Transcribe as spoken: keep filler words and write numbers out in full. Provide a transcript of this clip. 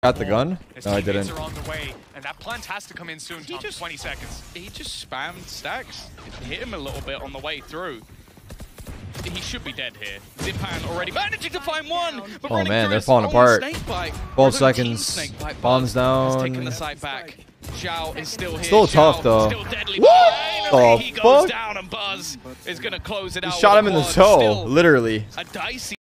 Got the gun? His No, I teammates didn't. are on the way, and that plant has to come in soon. He Tom. just- twenty seconds. He just spammed stacks. It hit him a little bit on the way through. He should be dead here. Zipan already managing to find one. But Oh, running man, through they're his falling own apart. snake bite. twelve His own team seconds. snake bite. Bombs Buzz down. is taking the site back. Zhao is still here. Still Zhao tough, though. Still deadly. What Finally, the he goes fuck? down, and Buzz is going to close it He out. shot with him in a the quad. toe, Still literally. a dicey